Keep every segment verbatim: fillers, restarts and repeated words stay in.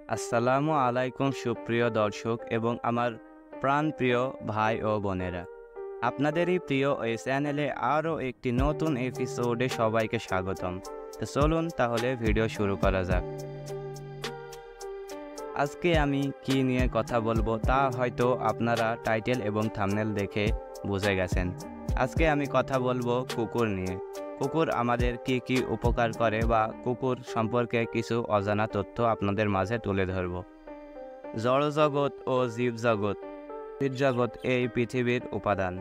আসসালামু আলাইকুম সুপ্রিয় দর্শক এবং আমার প্রাণপ্রিয় ভাই ও বোনেরা, আপনাদেরই প্রিয় এই চ্যানেলে আরও একটি নতুন এপিসোডে সবাইকে স্বাগতম। তো চলুন তাহলে ভিডিও শুরু করা যাক। আজকে আমি কি নিয়ে কথা বলবো তা হয়তো আপনারা টাইটেল এবং থাম্বনেল দেখে বুঝে গেছেন। আজকে আমি কথা বলবো কুকুর নিয়ে। কুকুর আমাদের কি কি উপকার করে বা কুকুর সম্পর্কে কিছু অজানা তথ্য আপনাদের মাঝে তুলে ধরব। জড়জগৎ ও জীবজগৎ। জীবজগৎ এই পৃথিবীর উপাদান।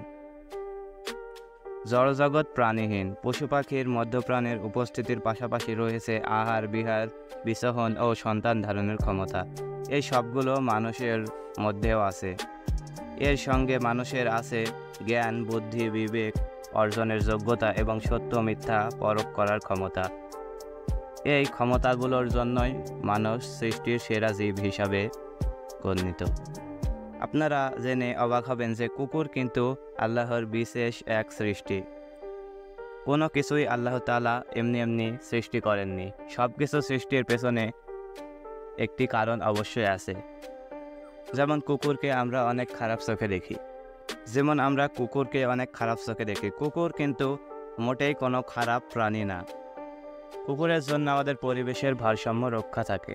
জড়জগৎ প্রাণীহীন, পশু পাখির মধ্যপ্রাণের উপস্থিতির পাশাপাশি রয়েছে আহার, বিহার, বিচরণ ও সন্তান ধারণের ক্ষমতা। এই সবগুলো মানুষের মধ্যেও আছে। এর সঙ্গে মানুষের আছে জ্ঞান, বুদ্ধি, বিবেক অর্জনের যোগ্যতা এবং সত্য মিথ্যা পরখ করার ক্ষমতা। এই ক্ষমতাগুলোর জন্যই মানুষ সৃষ্টির সেরা জীব হিসাবে গণ্যিত। আপনারা জেনে অবাক হবেন যে কুকুর কিন্তু আল্লাহর বিশেষ এক সৃষ্টি। কোনো কিছুই আল্লাহ তাআলা এমনি এমনি সৃষ্টি করেননি। সব কিছু সৃষ্টির পেছনে একটি কারণ অবশ্যই আছে। যেমন কুকুরকে আমরা অনেক খারাপ চোখে দেখি যেমন আমরা কুকুরকে অনেক খারাপ চোখে দেখি কুকুর কিন্তু মোটেই কোনো খারাপ প্রাণী না। কুকুরের জন্য আমাদের পরিবেশের ভারসাম্য রক্ষা থাকে।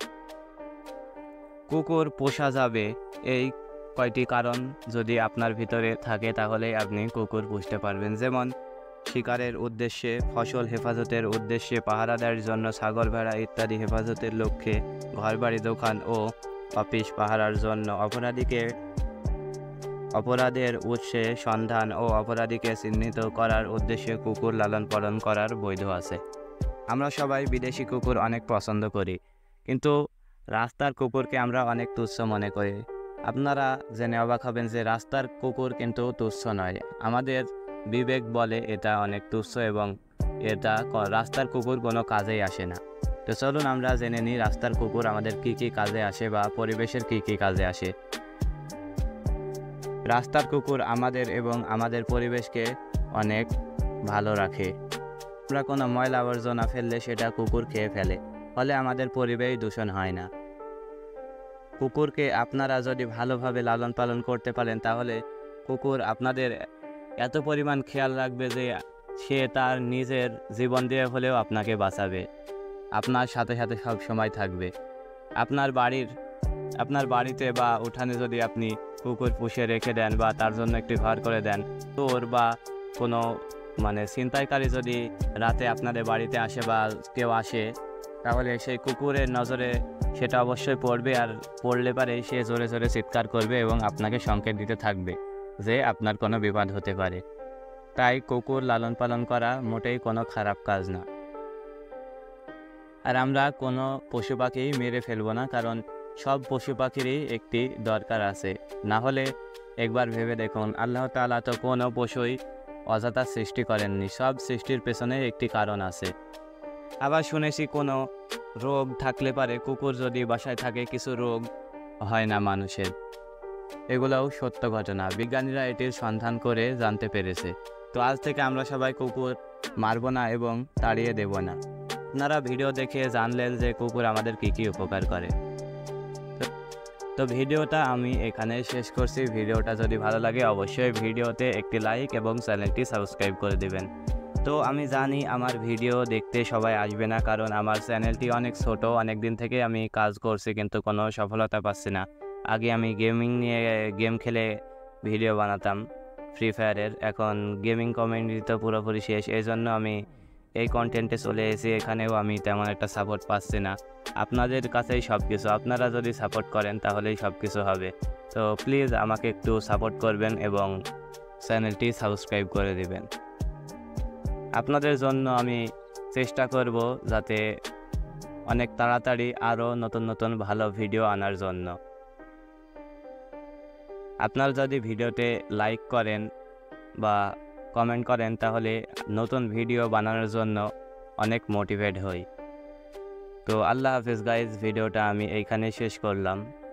কুকুর পোষা যাবে এই কয়টি কারণ যদি আপনার ভিতরে থাকে তাহলেই আপনি কুকুর পুষতে পারবেন। যেমন শিকারের উদ্দেশ্যে, ফসল হেফাজতের উদ্দেশ্যে, পাহারাদার জন্য, ছাগল, ভেড়া ইত্যাদি হেফাজতের লক্ষ্যে, ঘরবাড়ি, দোকান ও অফিস পাহারার জন্য, অপরাধীকে অপরাধের উৎসে সন্ধান ও অপরাধীকে চিহ্নিত করার উদ্দেশ্যে কুকুর লালন পালন করার বৈধ আছে। আমরা সবাই বিদেশি কুকুর অনেক পছন্দ করি, কিন্তু রাস্তার কুকুরকে আমরা অনেক তুচ্ছ মনে করি। আপনারা জেনে অবাক হবেন যে রাস্তার কুকুর কিন্তু তুচ্ছ নয়। আমাদের বিবেক বলে এটা অনেক তুচ্ছ এবং এটা রাস্তার কুকুর কোনো কাজেই আসে না। তো চলুন আমরা জেনে নিই রাস্তার কুকুর আমাদের কি কি কাজে আসে বা পরিবেশের কি কি কাজে আসে। রাস্তার কুকুর আমাদের এবং আমাদের পরিবেশকে অনেক ভালো রাখে। আমরা কোনো ময়লা আবর্জনা ফেললে সেটা কুকুর খেয়ে ফেলে, ফলে আমাদের পরিবেশ দূষণ হয় না। কুকুরকে আপনারা যদি ভালোভাবে লালন পালন করতে পারেন তাহলে কুকুর আপনাদের এত পরিমাণ খেয়াল রাখবে যে সে তার নিজের জীবন দিয়ে হলেও আপনাকে বাঁচাবে, আপনার সাথে সাথে সব সময় থাকবে। আপনার বাড়ির আপনার বাড়িতে বা উঠানে যদি আপনি কুকুর পুষে রেখে দেন বা তার জন্য একটি ঘর করে দেন, চোর বা কোনো মানে ছিনতাইকারী যদি রাতে আপনাদের বাড়িতে আসে বা কেউ আসে, তাহলে সেই কুকুরের নজরে সেটা অবশ্যই পড়বে, আর পড়লে পারে সে জোরে জোরে চিৎকার করবে এবং আপনাকে সংকেত দিতে থাকবে যে আপনার কোনো বিপদ হতে পারে। তাই কুকুর লালন পালন করা মোটেই কোনো খারাপ কাজ না। আর আমরা কোনো পশু পাখি মেরে ফেলবো না, কারণ সব পশু পাখিরই একটি দরকার আছে। না হলে একবার ভেবে দেখুন, আল্লাহ তাআলা তো কোনো পশুই অযথা সৃষ্টি করেননি, সব সৃষ্টির পেছনে একটি কারণ আছে। আবার শুনেছি কোনো রোগ থাকলে পারে কুকুর যদি বাসায় থাকে কিছু রোগ হয় না মানুষের। এগুলোও সত্য ঘটনা, বিজ্ঞানীরা এটির সন্ধান করে জানতে পেরেছে। তো আজ থেকে আমরা সবাই কুকুর মারবো না এবং তাড়িয়ে দেব না। আপনারা ভিডিও দেখে জানলেন যে কুকুর আমাদের কী কী উপকার করে। তো ভিডিওটা আমি এখানে শেষ করছি। ভিডিওটা যদি ভালো লাগে অবশ্যই ভিডিওতে একটি লাইক এবং চ্যানেলটি সাবস্ক্রাইব করে দিবেন। তো আমি জানি আমার ভিডিও দেখতে সবাই আসবে না, কারণ আমার চ্যানেলটি অনেক ছোট, অনেক দিন থেকে আমি কাজ করছি কিন্তু কোনো সফলতা পাচ্ছি না। আগে আমি গেমিং নিয়ে গেম খেলে ভিডিও বানাতাম ফ্রি ফায়ারের, এখন গেমিং কমিউনিটি তো পুরোপুরি শেষ, এই জন্য আমি এই কন্টেন্টে চলে এসেছি। এখানেও আমি তেমন একটা সাপোর্ট পাচ্ছি না। আপনাদের কাছেই সব কিছু, আপনারা যদি সাপোর্ট করেন তাহলেই সব কিছু হবে। তো প্লিজ আমাকে একটু সাপোর্ট করবেন এবং চ্যানেলটি সাবস্ক্রাইব করে দিবেন। আপনাদের জন্য আমি চেষ্টা করব যাতে অনেক তাড়াতাড়ি আরও নতুন নতুন ভালো ভিডিও আনার জন্য। আপনারা যদি ভিডিওতে লাইক করেন বা কমেন্ট করেন তাহলে নতুন ভিডিও বানানোর জন্য অনেক মোটিভেট হই। তো আল্লাহ হাফেজ গাইজ, ভিডিওটা আমি এইখানে শেষ করলাম।